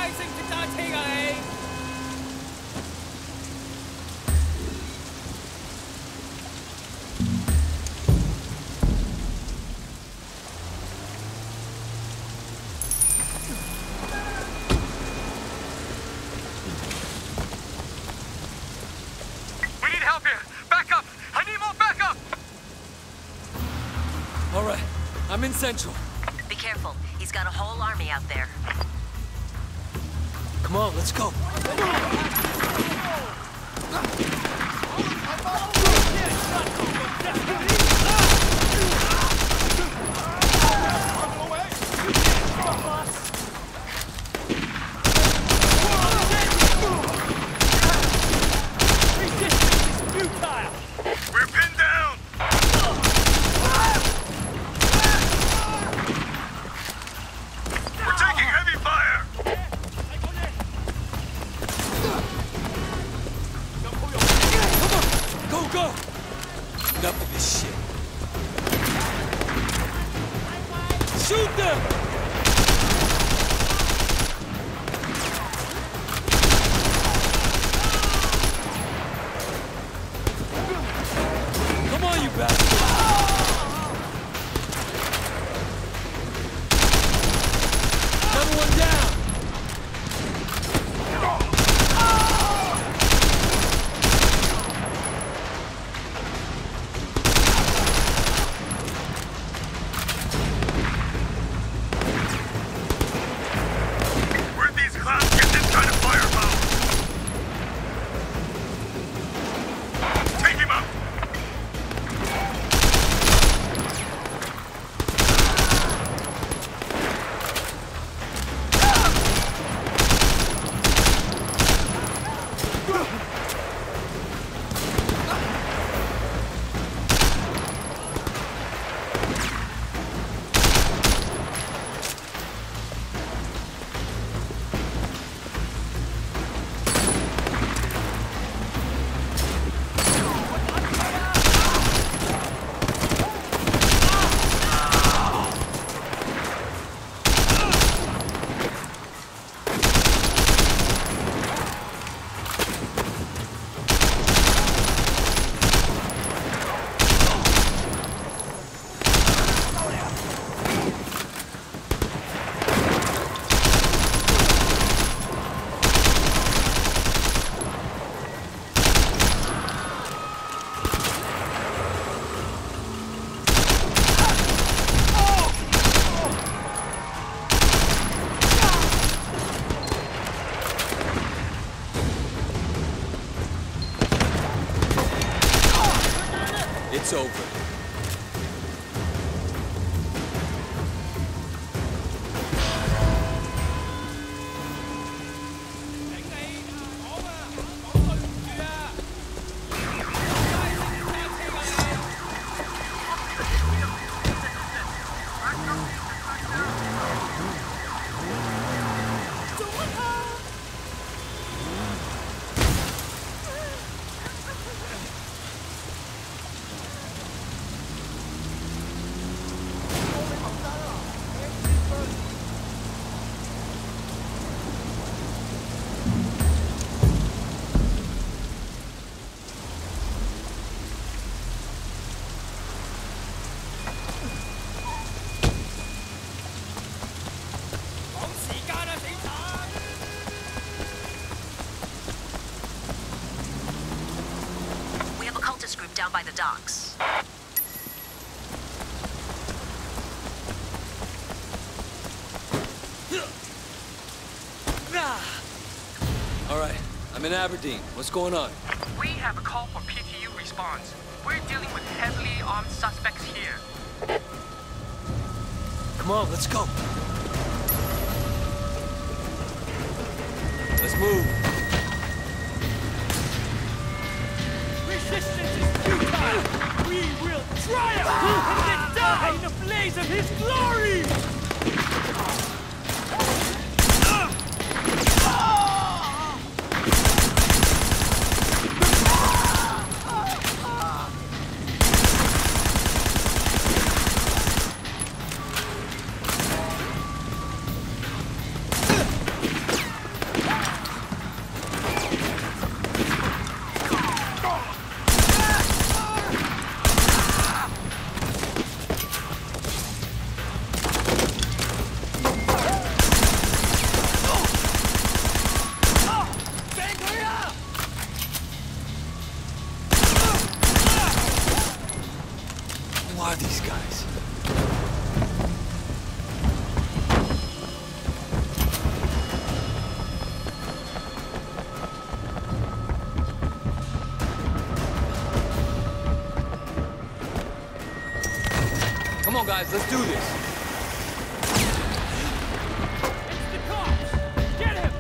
識唔識揸車㗎你？ I'm in Central. Be careful. He's got a whole army out there. Come on, let's go. Enough of this shit. Shoot them! Come on, you bastard! Another one down! It's over. Group down by the docks. All right, I'm in Aberdeen. What's going on? We have a call for PTU response. We're dealing with heavily armed suspects here. Come on, let's go. Let's move. Resistance is futile! We will triumph and then die in the blaze of his glory! guys, let's do this. It's the cops! Get him!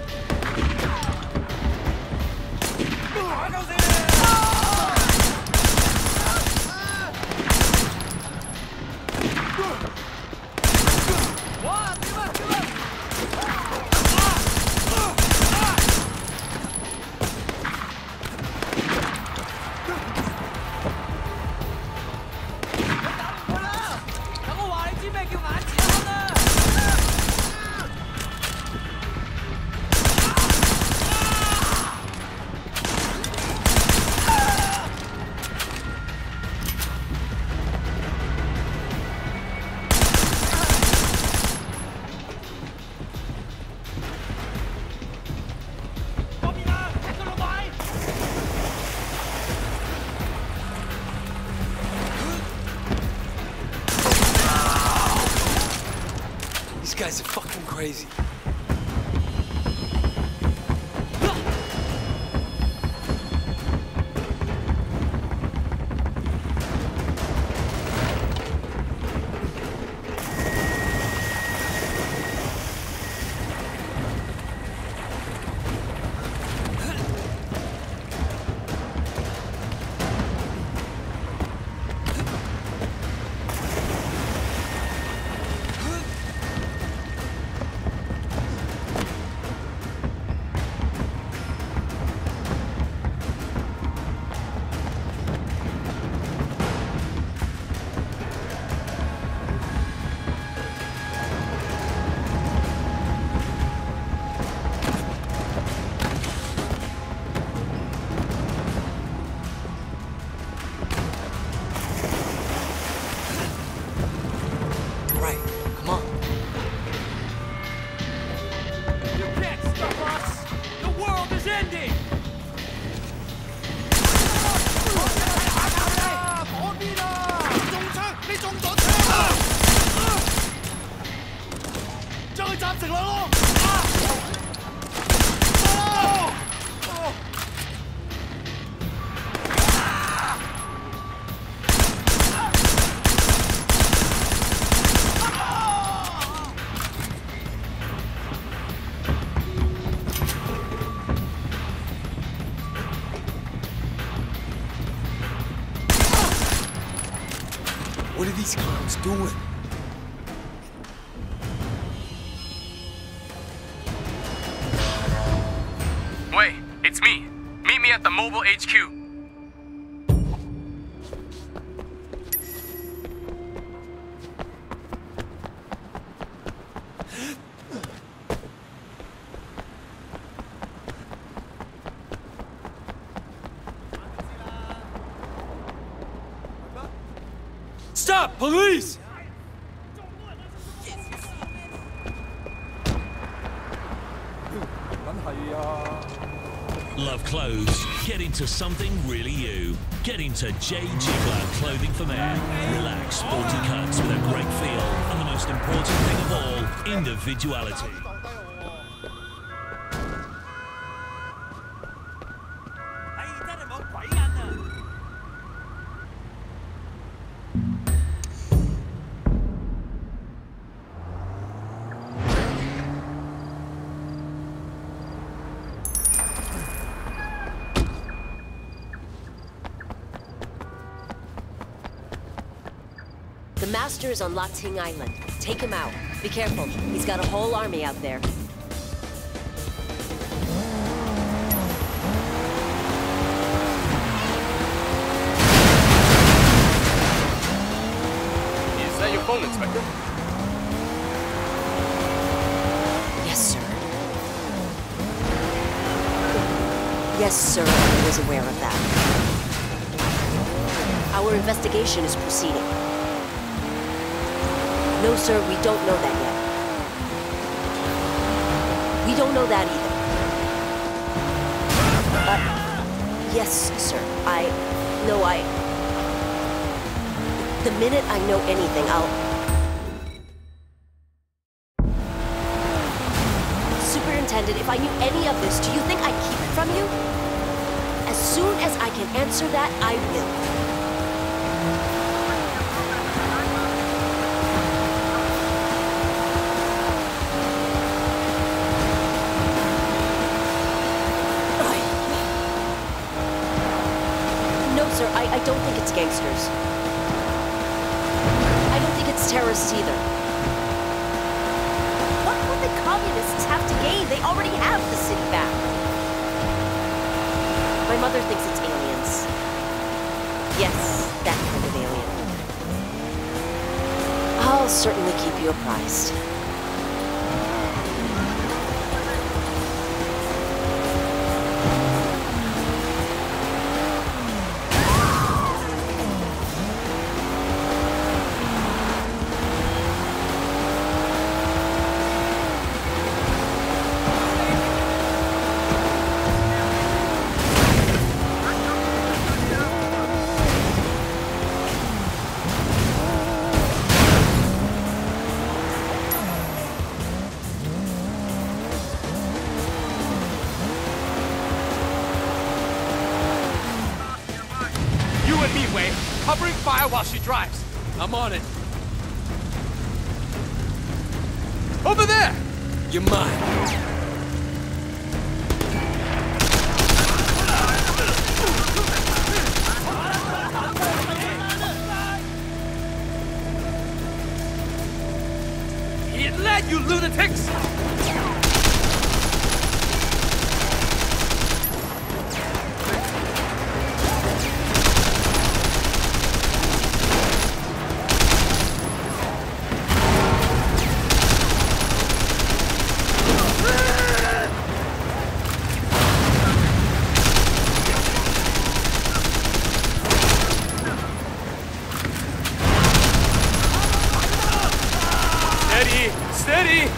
These guys are fucking crazy. What are these clowns doing? Wait, it's me. Meet me at the mobile HQ. Stop! Police! Love clothes? Get into something really you. Get into J. Jiggler Clothing for Men. Relaxed, sporty cuts with a great feel. And the most important thing of all, individuality. The Master is on Lating Island. Take him out. Be careful. He's got a whole army out there. Is that your phone, Inspector? Yes, sir. Yes, sir. I was aware of that. Our investigation is proceeding. No, sir, we don't know that yet. We don't know that either. Yes, sir. The minute I know anything, Superintendent, if I knew any of this, do you think I'd keep it from you? As soon as I can answer that, I will. I don't think it's gangsters. I don't think it's terrorists either. What would the communists have to gain? They already have the city back. My mother thinks it's aliens. Yes, that kind of alien. I'll certainly keep you apprised. Covering fire while she drives. I'm on it. Over there! You're mine. Get led, you lunatics! Steady!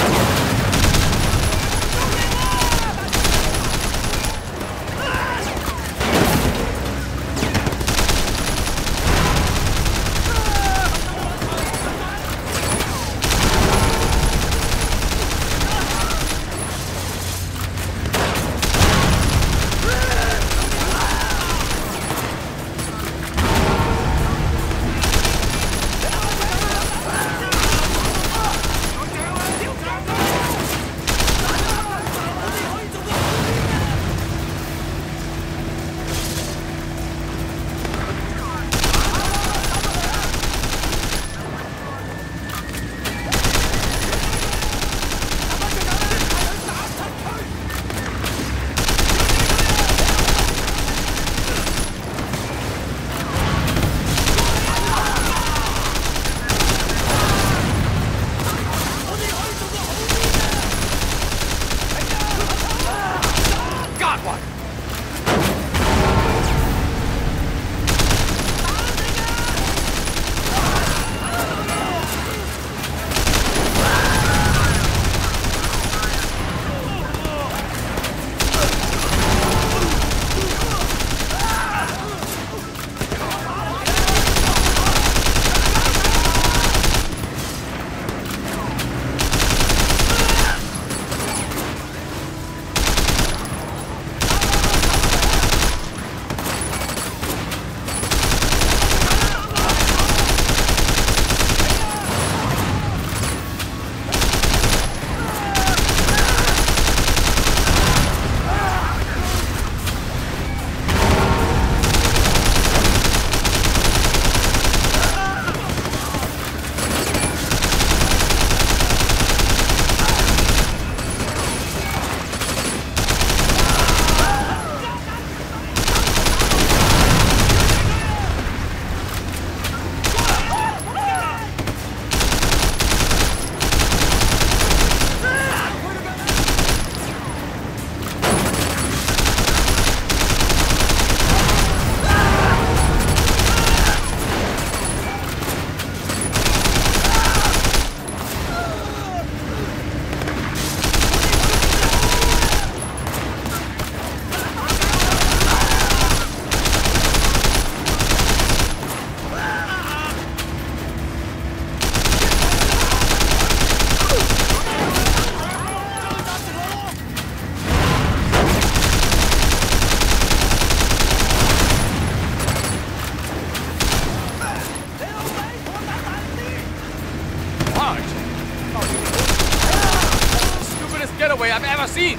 Getaway I've ever seen!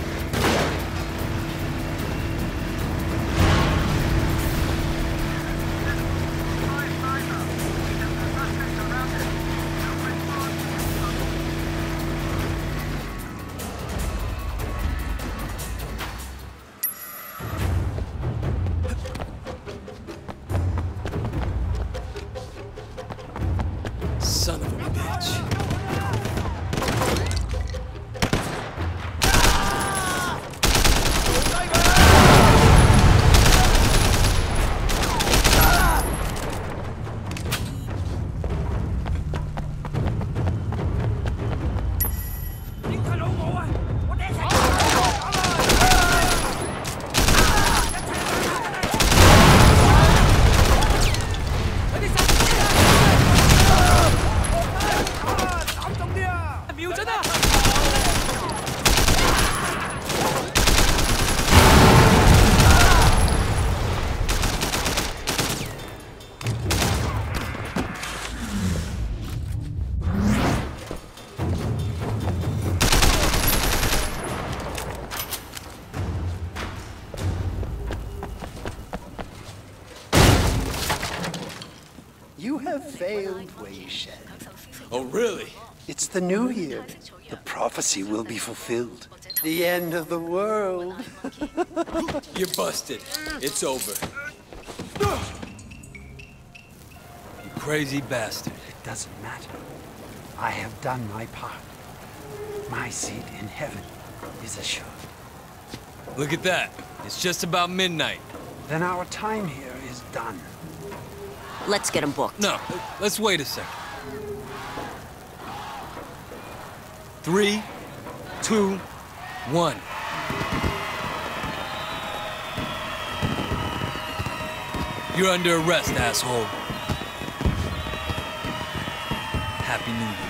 failed Wayshed. Oh, really? It's the new year. The prophecy will be fulfilled. The end of the world. You're busted. It's over. You crazy bastard. It doesn't matter. I have done my part. My seat in heaven is assured. Look at that. It's just about midnight. Then our time here is done. Let's get him booked. No, let's wait a second. 3, 2, 1. You're under arrest, asshole. Happy New Year.